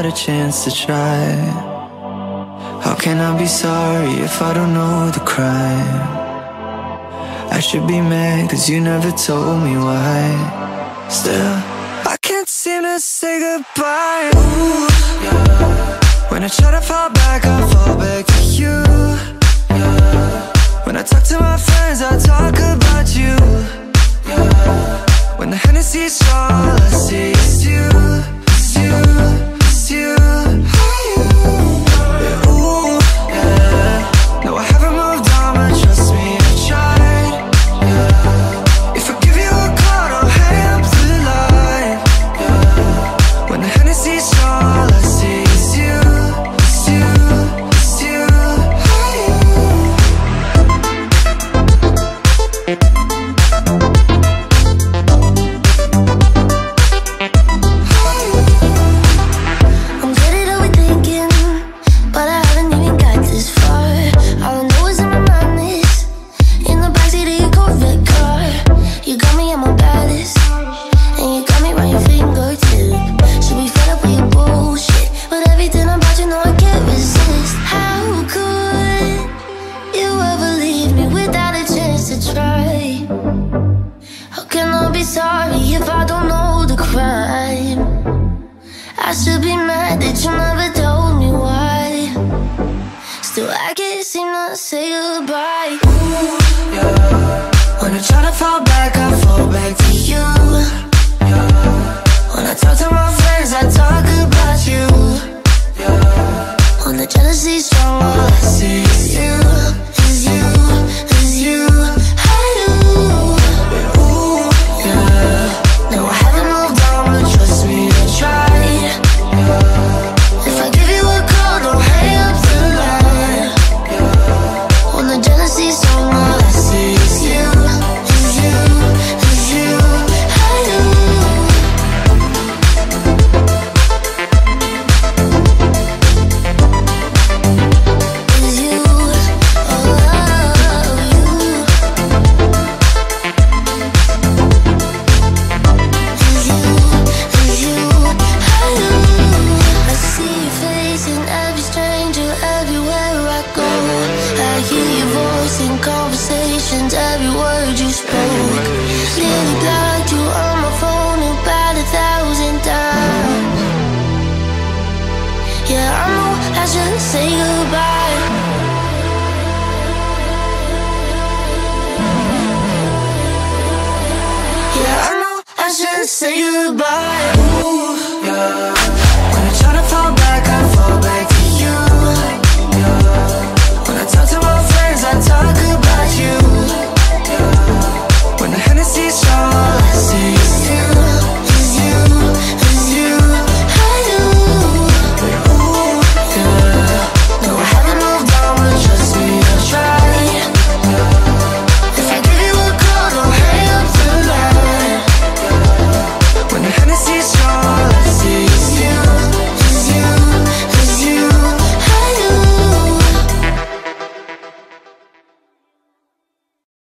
a chance to try. How can I be sorry if I don't know the crime? I should be mad cause you never told me why. Still, I can't seem to say goodbye. Ooh, yeah. When I try to fall back, I fall back to you. Yeah. When I talk to my friends, I talk about you. Yeah. When the Hennessy's strong, all I see is you. It's you, it's you. Yeah, ooh, yeah. No, I haven't moved on, but trust me, I tried. Yeah. If I give you a call, don't hang up the line. Yeah. When the Hennessy's strong, all I see is you. It's you, it's you. I should be mad that you never told me why. Still, I can't seem to say goodbye. Ooh, yeah. When I try to fall back, I fall back to you. Yeah. When I talk to my friends, I talk about you. Yeah. When the jealousy's strong, all I see is you. Is you, is you. I do. Ooh, yeah. No, I haven't moved on, but trust me, I tried. If I give you a call, don't hang up the line. When the jealousy's strong, all I see is you. Is you, is you. I do. Is you, oh, you. Is you, is you. I do. I see your face in every stranger, everywhere I go. I hear your voice in conversations, every word you spoke. Nearly blocked you on my phone about 1,000 times. Yeah, I know I should say goodbye. Yeah, I know I should say goodbye.